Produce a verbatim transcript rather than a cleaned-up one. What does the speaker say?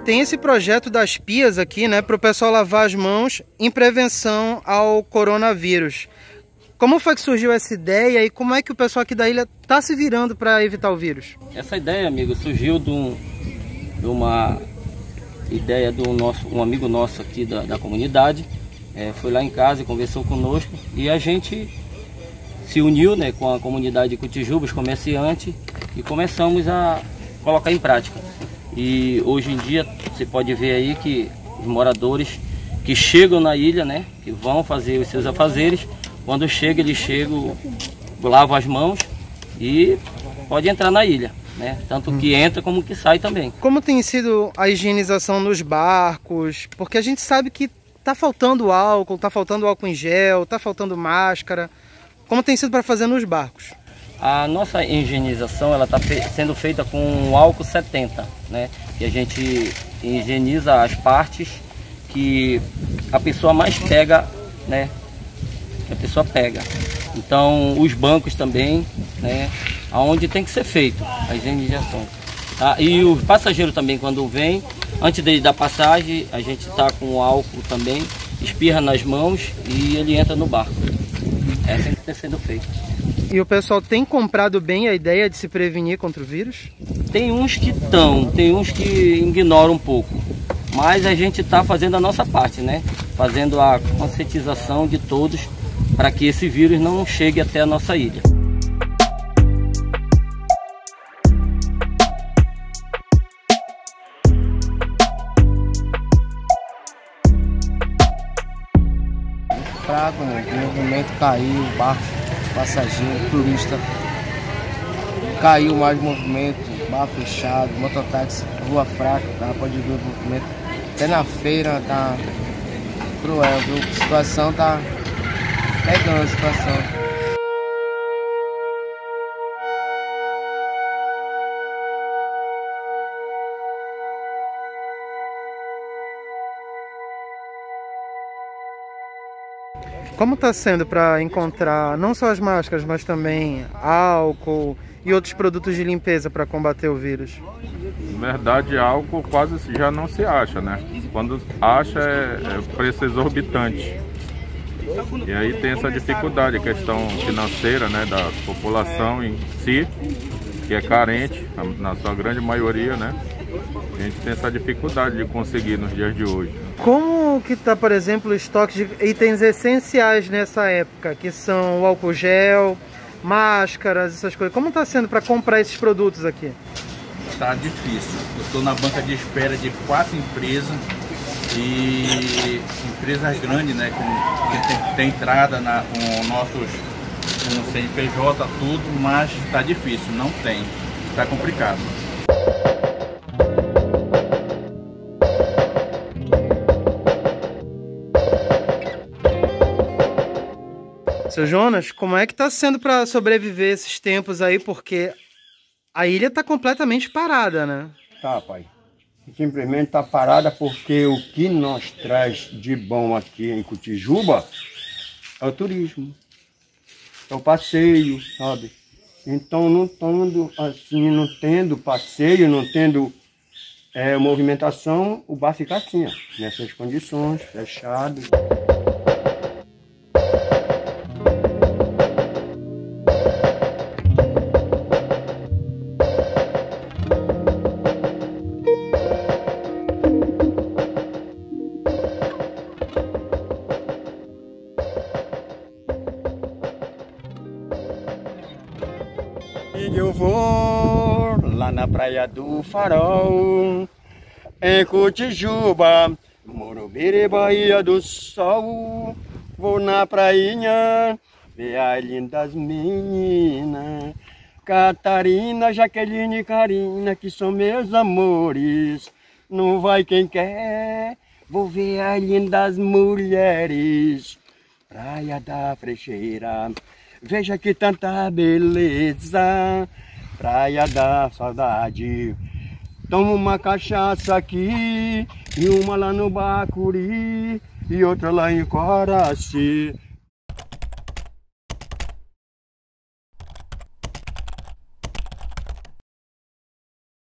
tem esse projeto das pias aqui, né, para o pessoal lavar as mãos em prevenção ao coronavírus. Como foi que surgiu essa ideia e como é que o pessoal aqui da ilha está se virando para evitar o vírus? Essa ideia, amigo, surgiu de, um, de uma ideia do nosso, um amigo nosso aqui da, da comunidade. É, foi lá em casa e conversou conosco e a gente se uniu, né, com a comunidade de Cotijuba, os comerciantes, e começamos a colocar em prática. E hoje em dia você pode ver aí que os moradores que chegam na ilha, né, que vão fazer os seus afazeres, quando chegam, eles chegam, lavam as mãos e pode entrar na ilha, né? Tanto que entra como que sai também. Como tem sido a higienização nos barcos? Porque a gente sabe que tá faltando álcool, tá faltando álcool em gel, tá faltando máscara. Como tem sido para fazer nos barcos? A nossa higienização ela está fe sendo feita com o álcool setenta, né? Que a gente higieniza as partes que a pessoa mais pega, né? Que a pessoa pega. Então os bancos também, né? Aonde tem que ser feito a higienização. Tá? E o passageiro também, quando vem, antes de, da passagem, a gente está com o álcool também, espirra nas mãos e ele entra no barco. É assim que está sendo feito. E o pessoal tem comprado bem a ideia de se prevenir contra o vírus? Tem uns que estão, tem uns que ignoram um pouco. Mas a gente está fazendo a nossa parte, né? Fazendo a conscientização de todos para que esse vírus não chegue até a nossa ilha. Fraco, né? O movimento caiu, barco, passageiro, turista. Caiu mais movimento, bar fechado, mototáxi, rua fraca, tá? Pode ver o movimento. Até na feira tá cruel, viu? A situação tá pegando a situação. Como está sendo para encontrar não só as máscaras, mas também álcool e outros produtos de limpeza para combater o vírus? Na verdade, álcool quase já não se acha, né? Quando acha é, é preço exorbitante. E aí tem essa dificuldade, questão financeira, né, da população em si, que é carente, na sua grande maioria, né? A gente tem essa dificuldade de conseguir nos dias de hoje. Como que está, por exemplo, o estoque de itens essenciais nessa época, que são o álcool gel, máscaras, essas coisas? Como está sendo para comprar esses produtos aqui? Está difícil. Eu estou na banca de espera de quatro empresas e empresas grandes, né, com, que tem, tem entrada na, com nossos com C N P J, tudo, mas está difícil, não tem, está complicado. Seu Jonas, como é que está sendo para sobreviver esses tempos aí? Porque a ilha está completamente parada, né? Tá, pai. Simplesmente está parada porque o que nós traz de bom aqui em Cotijuba é o turismo. É o passeio, sabe? Então, não tendo, assim, não tendo passeio, não tendo é, movimentação, o bar fica assim, ó, nessas condições, fechado. Eu vou lá na praia do Farol, em Cotijuba, Morubiri, Bahia do Sol. Vou na prainha ver as lindas meninas, Catarina, Jaqueline e Karina, que são meus amores. Não vai quem quer, vou ver as lindas mulheres. Praia da Frecheira, veja que tanta beleza, praia da saudade. Toma uma cachaça aqui, e uma lá no Bacuri, e outra lá em Coraci.